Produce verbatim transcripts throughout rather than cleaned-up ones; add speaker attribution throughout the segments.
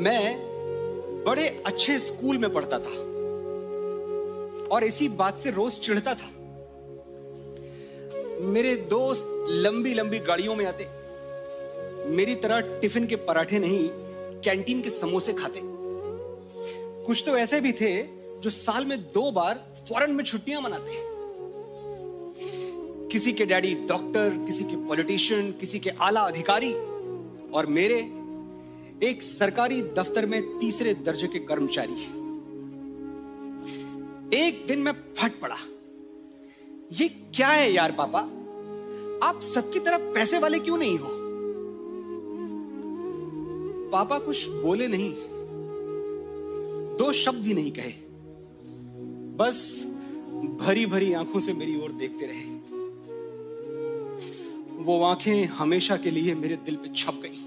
Speaker 1: मैं बड़े अच्छे स्कूल में पढ़ता था और इसी बात से रोज चिढ़ता था। मेरे दोस्त लंबी लंबी गाड़ियों में आते, मेरी तरह टिफिन के पराठे नहीं कैंटीन के समोसे खाते। कुछ तो ऐसे भी थे जो साल में दो बार फॉरेन में छुट्टियां मनाते। किसी के डैडी डॉक्टर, किसी के पॉलिटिशियन, किसी के आला अधिकारी, और मेरे एक सरकारी दफ्तर में तीसरे दर्जे के कर्मचारी। एक दिन मैं फट पड़ा, ये क्या है यार पापा, आप सबकी तरह पैसे वाले क्यों नहीं हो? पापा कुछ बोले नहीं, दो शब्द भी नहीं कहे, बस भरी भरी आंखों से मेरी ओर देखते रहे। वो आंखें हमेशा के लिए मेरे दिल पे छप गई।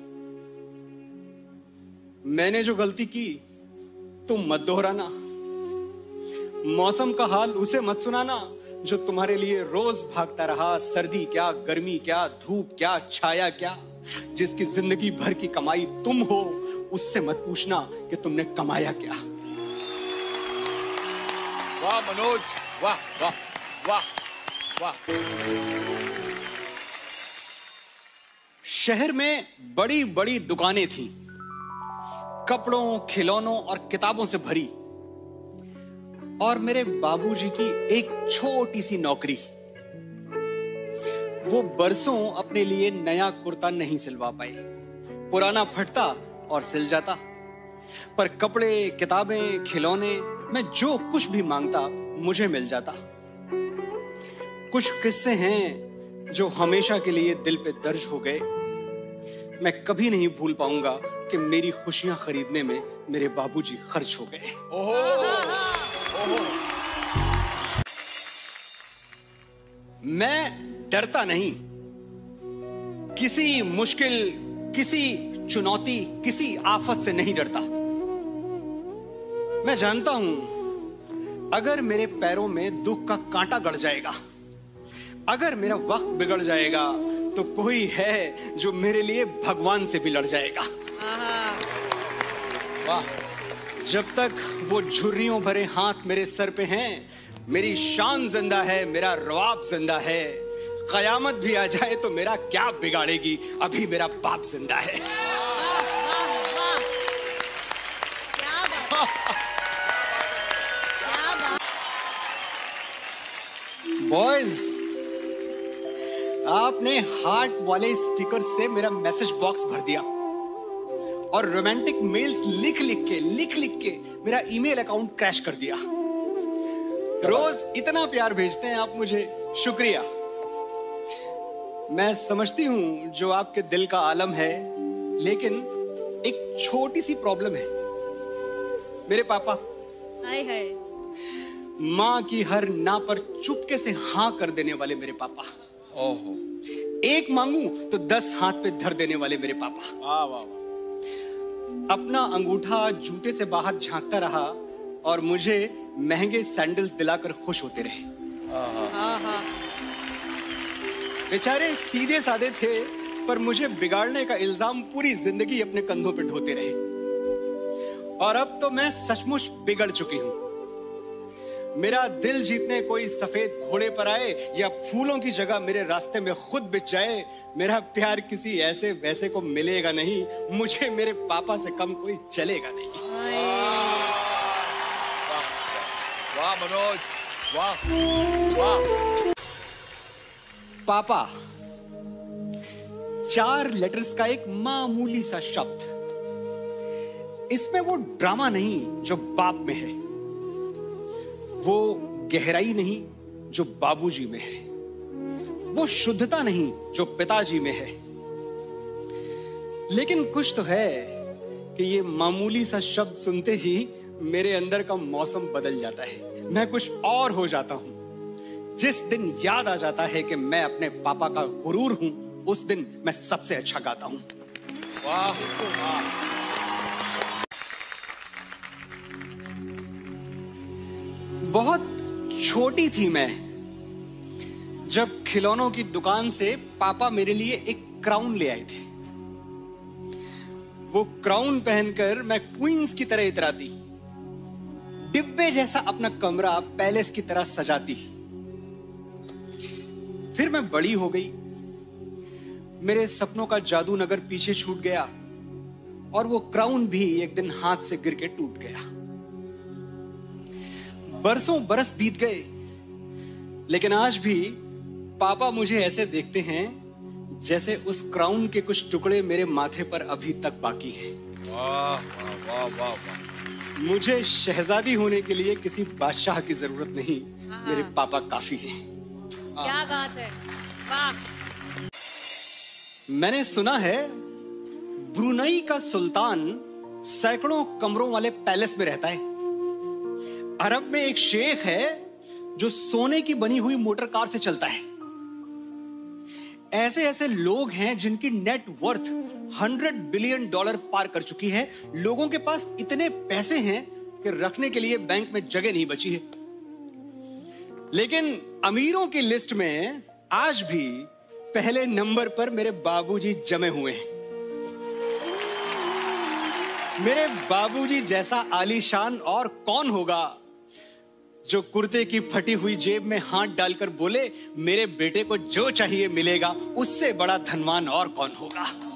Speaker 1: मैंने जो गलती की तुम मत दोहराना, मौसम का हाल उसे मत सुनाना जो तुम्हारे लिए रोज भागता रहा। सर्दी क्या, गर्मी क्या, धूप क्या, छाया क्या, जिसकी जिंदगी भर की कमाई तुम हो, उससे मत पूछना कि तुमने कमाया क्या।
Speaker 2: वाह मनोज, वाह वाह वाह वाह।
Speaker 1: शहर में बड़ी बड़ी दुकानें थीं, कपड़ों, खिलौनों और किताबों से भरी, और मेरे बाबूजी की एक छोटी सी नौकरी। वो बरसों अपने लिए नया कुर्ता नहीं सिलवा पाए, पुराना फटता और सिल जाता, पर कपड़े, किताबें, खिलौने, मैं जो कुछ भी मांगता मुझे मिल जाता। कुछ किस्से हैं जो हमेशा के लिए दिल पे दर्ज हो गए। मैं कभी नहीं भूल पाऊंगा कि मेरी खुशियां खरीदने में मेरे बाबूजी खर्च हो गए।
Speaker 2: ओहो, ओहो।
Speaker 1: मैं डरता नहीं, किसी मुश्किल, किसी चुनौती, किसी आफत से नहीं डरता। मैं जानता हूं अगर मेरे पैरों में दुख का कांटा गड़ जाएगा, अगर मेरा वक्त बिगड़ जाएगा, तो कोई है जो मेरे लिए भगवान से भी लड़ जाएगा।
Speaker 2: वाह।
Speaker 1: जब तक वो झुर्रियों भरे हाथ मेरे सर पे हैं, मेरी शान जिंदा है, मेरा रवाब जिंदा है। कयामत भी आ जाए तो मेरा क्या बिगाड़ेगी, अभी मेरा बाप जिंदा है। बॉयज, आपने हार्ट वाले स्टिकर से मेरा मैसेज बॉक्स भर दिया और रोमांटिक मेल्स लिख लिख के लिख लिख के मेरा ईमेल अकाउंट क्रैश कर दिया। रोज इतना प्यार भेजते हैं आप मुझे, शुक्रिया। मैं समझती हूं जो आपके दिल का आलम है, लेकिन एक छोटी सी प्रॉब्लम है। मेरे पापा,
Speaker 3: हाय हाय,
Speaker 1: माँ की हर ना पर चुपके से हाँ कर देने वाले मेरे पापा।
Speaker 2: ओहो।
Speaker 1: एक मांगू तो दस हाथ पे धर देने वाले मेरे पापा।
Speaker 2: वाह वाह वाह।
Speaker 1: अपना अंगूठा जूते से बाहर झांकता रहा और मुझे महंगे सैंडल्स दिलाकर खुश होते रहे। बेचारे सीधे साधे थे, पर मुझे बिगाड़ने का इल्जाम पूरी जिंदगी अपने कंधों पे ढोते रहे। और अब तो मैं सचमुच बिगड़ चुकी हूं। मेरा दिल जीतने कोई सफेद घोड़े पर आए या फूलों की जगह मेरे रास्ते में खुद बिछ जाए, मेरा प्यार किसी ऐसे वैसे को मिलेगा नहीं। मुझे मेरे पापा से कम कोई चलेगा नहीं।
Speaker 2: वाह मनोज, वाह वाह।
Speaker 1: पापा, चार लेटर्स का एक मामूली सा शब्द। इसमें वो ड्रामा नहीं जो बाप में है, वो गहराई नहीं जो बाबूजी में है, वो शुद्धता नहीं जो पिताजी में है। लेकिन कुछ तो है कि ये मामूली सा शब्द सुनते ही मेरे अंदर का मौसम बदल जाता है। मैं कुछ और हो जाता हूं। जिस दिन याद आ जाता है कि मैं अपने पापा का गुरूर हूं, उस दिन मैं सबसे अच्छा गाता हूं।
Speaker 2: वाह वाह।
Speaker 1: बहुत छोटी थी मैं जब खिलौनों की दुकान से पापा मेरे लिए एक क्राउन ले आए थे। वो क्राउन पहनकर मैं क्वींस की तरह इतराती, डिब्बे जैसा अपना कमरा पैलेस की तरह सजाती। फिर मैं बड़ी हो गई, मेरे सपनों का जादू नगर पीछे छूट गया और वो क्राउन भी एक दिन हाथ से गिर के टूट गया। बरसों बरस बीत गए, लेकिन आज भी पापा मुझे ऐसे देखते हैं जैसे उस क्राउन के कुछ टुकड़े मेरे माथे पर अभी तक बाकी हैं।
Speaker 2: वाह वाह वाह वाह वाह।
Speaker 1: मुझे शहजादी होने के लिए किसी बादशाह की जरूरत नहीं, मेरे पापा काफी हैं।
Speaker 3: क्या बात है, वाह।
Speaker 1: मैंने सुना है ब्रुनई का सुल्तान सैकड़ों कमरों वाले पैलेस में रहता है। अरब में एक शेख है जो सोने की बनी हुई मोटर कार से चलता है। ऐसे ऐसे लोग हैं जिनकी net worth hundred billion dollar पार कर चुकी है। लोगों के पास इतने पैसे हैं कि रखने के लिए बैंक में जगह नहीं बची है। लेकिन अमीरों की लिस्ट में आज भी पहले नंबर पर मेरे बाबूजी जमे हुए हैं। मेरे बाबूजी जैसा आलीशान और कौन होगा जो कुर्ते की फटी हुई जेब में हाथ डालकर बोले मेरे बेटे को जो चाहिए मिलेगा। उससे बड़ा धनवान और कौन होगा।